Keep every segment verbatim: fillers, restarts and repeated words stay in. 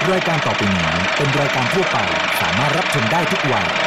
รายการต่อไปนี้เป็นรายการทั่วไปสามารถรับชมได้ทุกวัย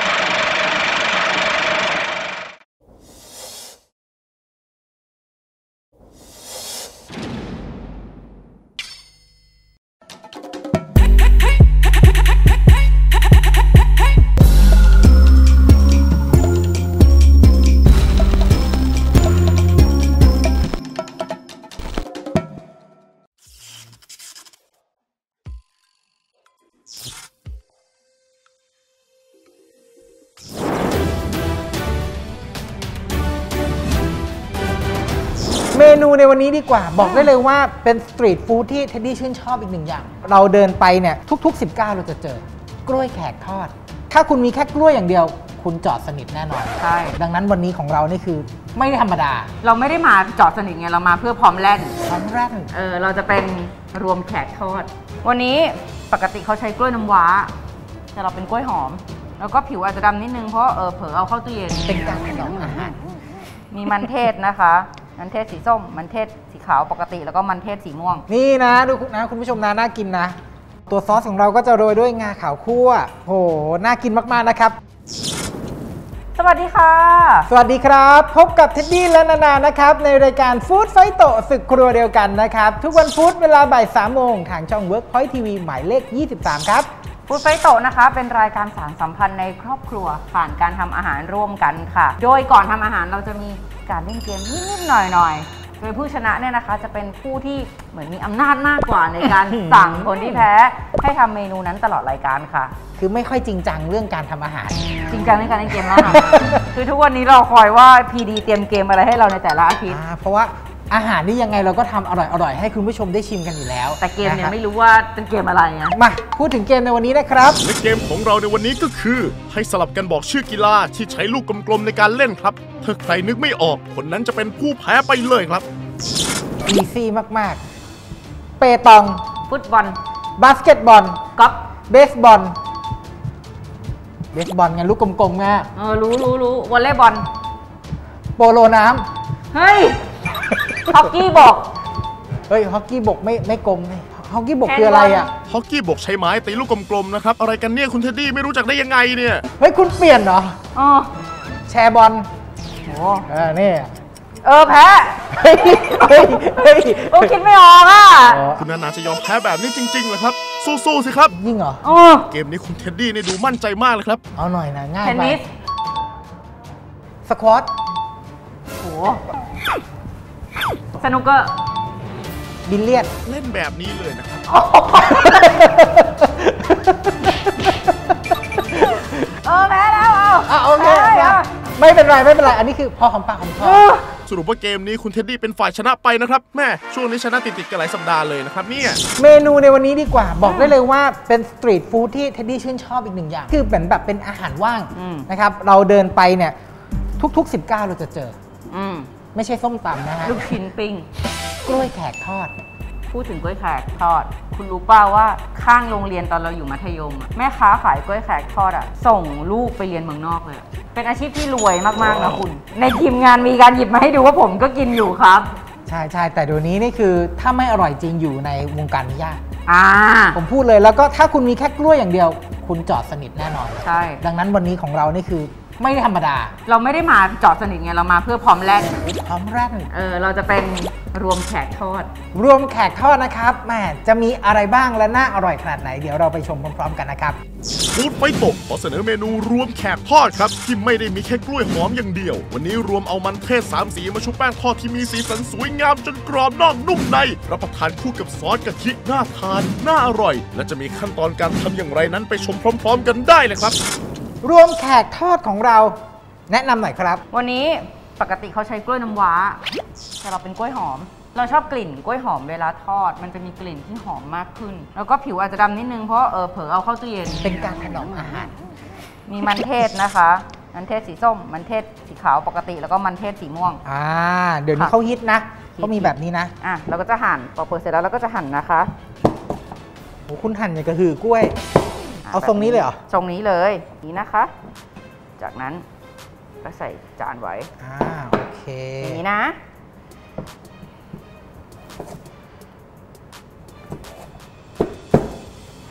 เมนูในวันนี้ดีกว่าบอกได้เลยว่าเป็นสตรีทฟู้ดที่เท็ดดี้ชื่นชอบอีกหนึ่งอย่างเราเดินไปเนี่ยทุกๆสิบเก้าเราจะเจอกล้วยแขกทอดถ้าคุณมีแค่กล้วยอย่างเดียวคุณจอดสนิทแน่นอนใช่ดังนั้นวันนี้ของเรานี่คือไม่ธรรมดาเราไม่ได้มาจอดสนิทไงเรามาเพื่อพร้อมแล่นพร้อมแล่นเออเราจะเป็นรวมแขกทอดวันนี้ปกติเขาใช้กล้วยน้ำว้าแต่เราเป็นกล้วยหอมแล้วก็ผิวอาจจะดำนิดนึงเพราะเออเผลอเอาเข้าตู้เย็นเป็นการถนอมอาหารมีมันเทศนะคะมันเทศสีส้มมันเทศสีขาวปกติแล้วก็มันเทศสีม่วงนี่นะดูนะคุณผู้ชมนะน่ากินนะตัวซอสของเราก็จะโรยด้วยงาขาวคั่วโหน่ากินมากๆนะครับสวัสดีค่ะสวัสดีครับพบกับเท็ดดี้และนานานะครับในรายการฟู้ดไฟโตศึกครัวเดียวกันนะครับทุกวันพุธเวลาบ่ายสามโมงทางช่อง Workpoint ที วี หมายเลขยี่สิบสามครับฟู้ดไฟโตนะคะเป็นรายการสานสัมพันธ์ในครอบครัวผ่านการทำอาหารร่วมกันค่ะโดยก่อนทำอาหารเราจะมีการเล่นเกมนิดๆหน่อยๆโดยผู้ชนะเนี่ยนะคะจะเป็นผู้ที่เหมือนมีอำนาจมากกว่าในการ สั่งคนที่แพ้ให้ทำเมนูนั้นตลอดรายการค่ะคือไม่ค่อยจริงจังเรื่องการทำอาหารจริงจังในการเล่นเกมแล้วค่ะ คือทุกวันนี้เราคอยว่า พี ดี เตรียมเกมอะไรให้เราในแต่ละอาทิตย์เพราะว่าอาหารนี่ยังไงเราก็ทำอร่อยๆให้คุณผู้ชมได้ชิมกันอยู่แล้วแต่เกมเนี่ยไม่รู้ว่าเป็นเกมอะไรนะมาพูดถึงเกมในวันนี้นะครับและเกมของเราในวันนี้ก็คือให้สลับกันบอกชื่อกีฬาที่ใช้ลูกกลมๆในการเล่นครับถ้าใครนึกไม่ออกคนนั้นจะเป็นผู้แพ้ไปเลยครับอีซี่มากๆเปตองฟุตบอลบาสเกตบอลกอล์ฟเบสบอลเบสบอลไงลูกกลมๆไงเออรู้รู้รู้วอลเลย์บอลโปโลน้ำเฮ้ยฮอกกี้บกเฮ้ยฮอกกี้บกไม่ไม่กลมเลยฮอกกี้บกคืออะไรอ่ะฮอกกี้บกใช้ไม้ตีลูกกลมๆนะครับอะไรกันเนี่ยคุณเท็ดดี้ไม่รู้จักได้ยังไงเนี่ยเฮ้ยคุณเปลี่ยนเหรออ๋อแชร์บอลโอ้เออนี่เออแพ้เฮ้ยเฮ้ยเฮ้ยโอ้คิดไม่ออกอ่ะคุณนานาจะยอมแพ้แบบนี้จริงๆเหรอครับสู้ๆสิครับยิ่งเหรอเกมนี้คุณเท็ดดี้เนี่ยดูมั่นใจมากเลยครับเอาหน่อยนะง่ายไปเทนนิสสควอตโหสนุกเกอร์บิลเลียดเล่นแบบนี้เลยนะครับเออแพ้แล้วเอาอ่ะโอเคไม่เป็นไรไม่เป็นไรอันนี้คือพอของปากของคอสรุปว่าเกมนี้คุณเท็ดดี้เป็นฝ่ายชนะไปนะครับแม่ช่วงนี้ชนะติดๆกันหลายสัปดาห์เลยนะครับเนี่ยเมนูในวันนี้ดีกว่าบอกได้เลยว่าเป็นสตรีทฟู้ดที่เท็ดดี้ชื่นชอบอีกหนึ่งอย่างคือเหมือนแบบเป็นอาหารว่างนะครับเราเดินไปเนี่ยทุกๆสิบเก้าเราจะเจอไม่ใช่ส้มตำนะฮะลูกชิ้นปิ้งกล้วยแขกทอดพูดถึงกล้วยแขกทอดคุณรู้ป่าวว่าข้างโรงเรียนตอนเราอยู่มัธยมแม่ค้าขายกล้วยแขกทอดอ่ะส่งลูกไปเรียนเมืองนอกเลยเป็นอาชีพที่รวยมากๆนะคุณในทีมงานมีการหยิบมาให้ดูว่าผมก็กินอยู่ครับใช่ใช่แต่เดี๋ยวนี้นี่คือถ้าไม่อร่อยจริงอยู่ในวงการนี้ยากอ่าผมพูดเลยแล้วก็ถ้าคุณมีแค่กล้วยอย่างเดียวคุณจอดสนิทแน่นอนใช่ดังนั้นวันนี้ของเรานี่คือไม่ธรรมดาเราไม่ได้มาจอดสนิทไงเรามาเพื่อพร้อมแล่นพร้อมแล่นเออเราจะเป็นรวมแขกทอดรวมแขกทอดนะครับแม่จะมีอะไรบ้างและน่าอร่อยขนาดไหนเดี๋ยวเราไปชมพร้อมๆกันนะครับฟู้ดไฟโตขอเสนอเมนูรวมแขกทอดครับที่ไม่ได้มีแค่กล้วยหอมอย่างเดียววันนี้รวมเอามันเทศสามสีมาชุบแป้งทอดที่มีสีสันสวยงามจนกรอบนอกนุ่มในรับประทานคู่กับซอสกะทิน่าทานน่าอร่อยและจะมีขั้นตอนการทำอย่างไรนั้นไปชมพร้อมๆกันได้เลยครับรวมแขกทอดของเราแนะนำหน่อยครับวันนี้ปกติเขาใช้กล้วยน้ำว้าแต่เราเป็นกล้วยหอมเราชอบกลิ่นกล้วยหอมเวลาทอดมันจะมีกลิ่นที่หอมมากขึ้นแล้วก็ผิวอาจจะดำนิดนึงเพราะเออเผลอเอาเข้าตู้เย็นเป็นการถนอมอาหารมีมันเทศนะคะมันเทศสีส้มมันเทศสีขาวปกติแล้วก็มันเทศสีม่วงอ่าเดี๋ยวนี้เขาฮิตนะเขามีแบบนี้นะอ่ะเราก็จะหั่นพอเปิดเสร็จแล้วเราก็จะหั่นนะคะโอ้คุณหั่นอย่างกระหือกล้วยเอาทรงนี้เลยเหรอทรงนี้เลยนี่นะคะจากนั้นก็ใส่จานไว้อ่าโอเคอย่างนี้นะ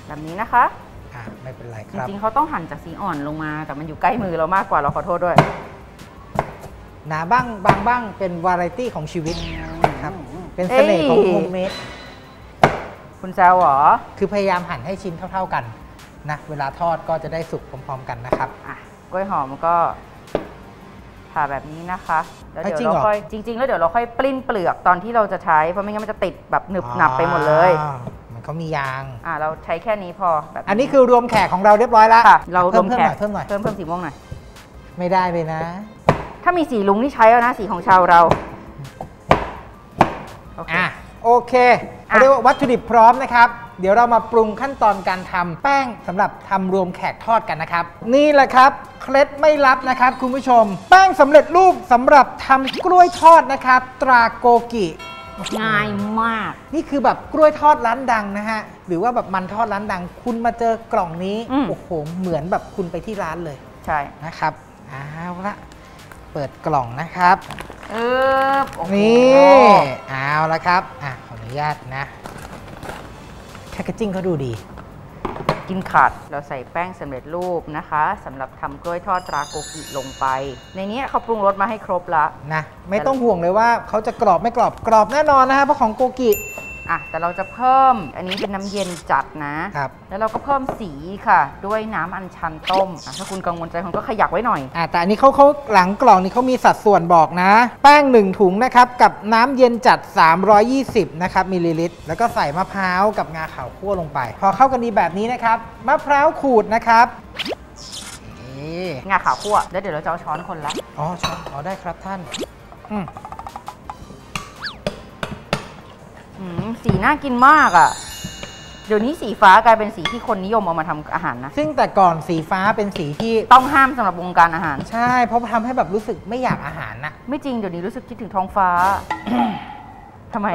แบบนี้นะคะอ่ะไม่เป็นไรคจรับริงๆเขาต้องหั่นจากสีอ่อนลงมาแต่มันอยู่ใกล้มือเรามากกว่าเราขอโทษด้วยหนาบ้างบางบ้างเป็นวาไรตี้ของชีวิตครับเป็นเสน่ห์ของโฮมเมดคุณแซวเหรอคือพยายามหั่นให้ชิ้นเท่าๆกันนะเวลาทอดก็จะได้สุกพร้อมๆกันนะครับอ่ะกล้วยหอมก็ผ่าแบบนี้นะคะแล้วเดี๋ยวเราค่อยจริงๆแล้วเดี๋ยวเราค่อยปลิ้นเปลือกตอนที่เราจะใช้เพราะไม่งั้นมันจะติดแบบหนึบหนับไปหมดเลยมันเขามียางอ่ะเราใช้แค่นี้พอแบบอันนี้คือรวมแขกของเราเรียบร้อยแล้วค่ะเรารวมแขกเพิ่มหน่อยเพิ่มเพิ่มสีม่วงหน่อยไม่ได้ไปนะถ้ามีสีลุงที่ใช้แล้วนะสีของชาวเราอ่ะโอเคเรียกว่าวัตถุดิบพร้อมนะครับเดี๋ยวเรามาปรุงขั้นตอนการทำแป้งสำหรับทำรวมแขกทอดกันนะครับนี่แหละครับเคล็ดไม่ลับนะครับคุณผู้ชมแป้งสำเร็จรูปสำหรับทำกล้วยทอดนะครับตราโกกิง่ายมากนี่คือแบบกล้วยทอดร้านดังนะฮะหรือว่าแบบมันทอดร้านดังคุณมาเจอกล่องนี้โอ้โหเหมือนแบบคุณไปที่ร้านเลยใช่นะครับเอาละเปิดกล่องนะครับเออนี่เอาละครับอ่ะขออนุญาตนะแพคเกจจิ้งเขาดูดีกินขาดเราใส่แป้งสำเร็จรูปนะคะสำหรับทำกล้วยทอดตราโกกิลงไปในนี้เขาปรุงรสมาให้ครบแล้วนะไม่ต้องห่วงเลยว่าเขาจะกรอบไม่กรอบกรอบแน่นอนนะครับเพราะของโกกิอ่ะแต่เราจะเพิ่มอันนี้เป็นน้ำเย็นจัดนะครับแล้วเราก็เพิ่มสีค่ะด้วยน้ำอัญชันต้มถ้าคุณกังวลใจคุณก็ขยักไว้หน่อยอ่ะแต่อันนี้เขาเขาหลังกล่องนี้เขามีสัดส่วนบอกนะแป้งหนึ่งถุงนะครับกับน้ำเย็นจัดสามร้อยยี่สิบนะครับมิลลิลิตรแล้วก็ใส่มะพร้าวกับงาขาวคั่วลงไปพอเข้ากันดีแบบนี้นะครับมะพร้าวขูดนะครับงาขาวคั่วแล้วเดี๋ยวเราจะเอาช้อนคนละอ๋อช้อนอ๋อได้ครับท่านอืมสีน่ากินมากอ่ะเดี๋ยวนี้สีฟ้ากลายเป็นสีที่คนนิยมเอามาทำอาหารนะซึ่งแต่ก่อนสีฟ้าเป็นสีที่ต้องห้ามสำหรับวงการอาหารใช่เพราะทำให้แบบรู้สึกไม่อยากอาหารนะไม่จริงเดี๋ยวนี้รู้สึกคิดถึงท้องฟ้า ทำไม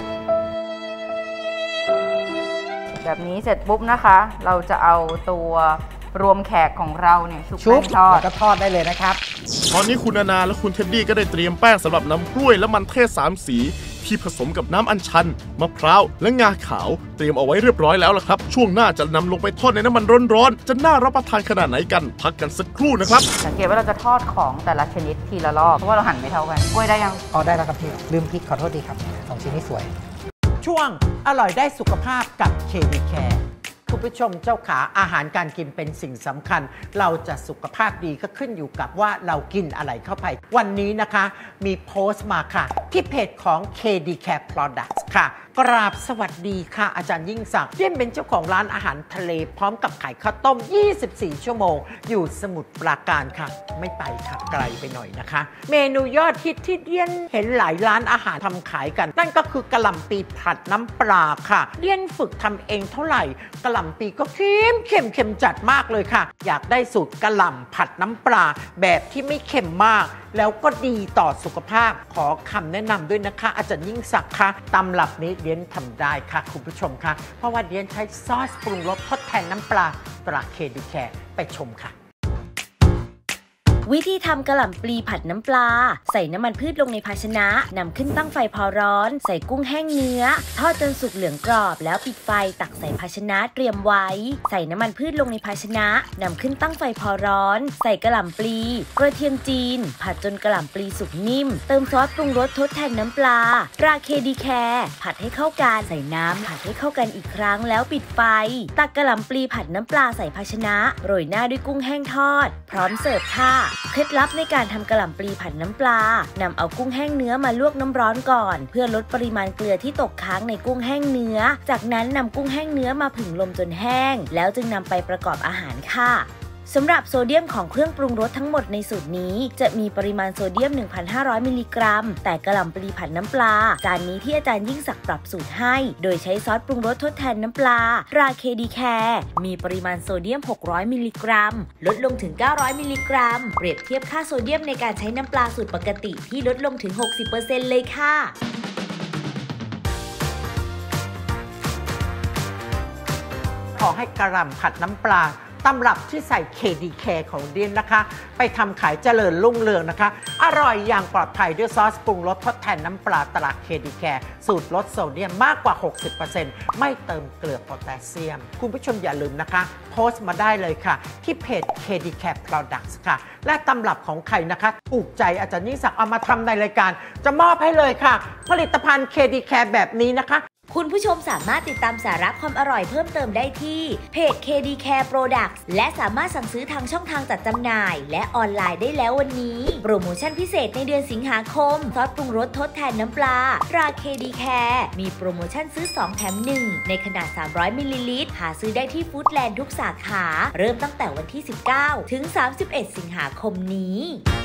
แบบนี้เสร็จปุ๊บนะคะเราจะเอาตัวรวมแขกของเราเนี่ยชุบแป้งทอดแล้วก็ทอดได้เลยนะครับตอนนี้คุณนานาและคุณเท็ดดี้ก็ได้เตรียมแป้งสำหรับนำกล้วยและมันเทศสามสีที่ผสมกับน้ำอัญชันมะพร้าวและงาขาวเตรียมเอาไว้เรียบร้อยแล้วล่ะครับช่วงหน้าจะนำลงไปทอดในน้ำมันร้อนๆจะน่ารับประทานขนาดไหนกันพักกันสักครู่นะครับสังเกตว่าเราจะทอดของแต่ละชนิดทีละรอบเพราะว่าเราหั่นไม่เท่ากันกล้วยได้ยังอ๋อได้แล้วครับพี่ลืมพริกขอโทษดีครับสองชิ้นนี้สวยช่วงอร่อยได้สุขภาพกับ เค ดี Care คุณผู้ชมเจ้าขาอาหารการกินเป็นสิ่งสำคัญเราจะสุขภาพดีก็ขึ้นอยู่กับว่าเรากินอะไรเข้าไปวันนี้นะคะมีโพสต์มาค่ะที่เพจของ เค ดี Care Products ค่ะกราบสวัสดีค่ะอาจารย์ยิ่งศักดิ์เดียนเป็นเจ้าของร้านอาหารทะเลพร้อมกับขายข้าวต้มยี่สิบสี่ชั่วโมงอยู่สมุทรปราการค่ะไม่ไปค่ะไกลไปหน่อยนะคะเมนูยอดฮิตที่เดียนเห็นหลายร้านอาหารทำขายกันนั่นก็คือกะหล่ำปีผัดน้ำปลาค่ะเดียนฝึกทำเองเท่าไหร่กะหล่ำปีก็เค็มเค็มเค็มจัดมากเลยค่ะอยากได้สูตรกะหล่ำผัดน้ำปลาแบบที่ไม่เค็มมากแล้วก็ดีต่อสุขภาพขอคำแนะนำด้วยนะคะอาจารย์ยิ่งศักดิ์ค่ะตำรับนี้เดียนทำได้ค่ะคุณผู้ชมค่ะเพราะว่าเดียนใช้ซอสปรุงรสทดแทนน้ำปลาตรา เค ดี Care ไปชมค่ะวิธีทำกะหล่ำปลีผัดน้ำปลาใส่น้ำมันพืชลงในภาชนะนำขึ้นตั้งไฟพอร้อนใส่กุ้งแห้งเนื้อทอดจนสุกเหลืองกรอบแล้วปิดไฟตักใส่ภาชนะเตรียมไว้ใส่น้ำมันพืชลงในภาชนะนำขึ้นตั้งไฟพอร้อนใส่กะหล่ำปลีกระเทียมจีนผัดจนกะหล่ำปลีสุกนิ่มเติมซอสปรุงรสทดแทนน้ำปลาตรา เค ดี Care ผัดให้เข้ากันใส่น้ำผัดให้เข้ากันอีกครั้งแล้วปิดไฟตักกะหล่ำปลีผัดน้ำปลาใส่ภาชนะโรยหน้าด้วยกุ้งแห้งทอดพร้อมเสิร์ฟค่ะเคล็ดลับในการทำกะหล่ำปลีผัดน้ำปลานำเอากุ้งแห้งเนื้อมาลวกน้ำร้อนก่อนเพื่อลดปริมาณเกลือที่ตกค้างในกุ้งแห้งเนื้อจากนั้นนำกุ้งแห้งเนื้อมาผึ่งลมจนแห้งแล้วจึงนำไปประกอบอาหารค่ะสำหรับโซเดียมของเครื่องปรุงรสทั้งหมดในสูตรนี้จะมีปริมาณโซเดียม หนึ่งพันห้าร้อย มิลลิกรัมแต่กะหล่ำปลีผัดน้ำปลาจานนี้ที่อาจารย์ยิ่งศักดิ์ปรับสูตรให้โดยใช้ซอสปรุงรสทดแทนน้ำปลาตรา เค ดี Care มีปริมาณโซเดียม หกร้อย มิลลิกรัมลดลงถึง เก้าร้อย มิลลิกรัมเปรียบเทียบค่าโซเดียมในการใช้น้ำปลาสูตรปกติที่ลดลงถึง หกสิบเปอร์เซ็นต์ เลยค่ะขอให้กะหล่ำผัดน้ำปลาตำรับที่ใส่ เค ดี Care ของเดียนนะคะไปทำขายเจริญรุ่งเรืองนะคะอร่อยอย่างปลอดภัยด้วยซอสปรุงรสทดแทนน้ำปลาตรา เค ดี Care สูตรลดโซเดียมมากกว่า หกสิบเปอร์เซ็นต์ ไม่เติมเกลือโพแทสเซียมคุณผู้ชมอย่าลืมนะคะโพสต์มาได้เลยค่ะที่เพจ เค ดี Care Products ค่ะและตำรับของใครนะคะถูกใจอาจารย์ยิ่งศักดิ์เอามาทำในรายการจะมอบให้เลยค่ะผลิตภัณฑ์ เค ดี Care แบบนี้นะคะคุณผู้ชมสามารถติดตามสาระความอร่อยเพิ่มเติมได้ที่เพจ เค ดี Care Products และสามารถสั่งซื้อทางช่องทางจัดจำหน่ายและออนไลน์ได้แล้ววันนี้โปรโมชั่นพิเศษในเดือนสิงหาคมซอสปรุงรสทดแทนน้ำปลาตรา เค ดี Care มีโปรโมชั่นซื้อสองแถมหนึ่งในขนาดสามร้อยมิลลิลิตรหาซื้อได้ที่ฟู้ดแลนด์ทุกสาขาเริ่มตั้งแต่วันที่สิบเก้าถึงสามสิบเอ็ดสิงหาคมนี้